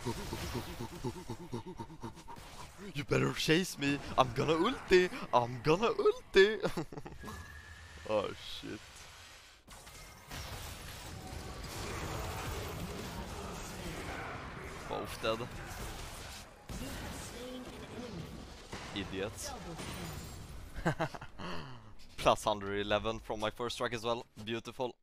You better chase me. I'm gonna ulti. I'm gonna ulti. Oh shit. Both dead. Idiots. Plus 111 from my first strike as well. Beautiful.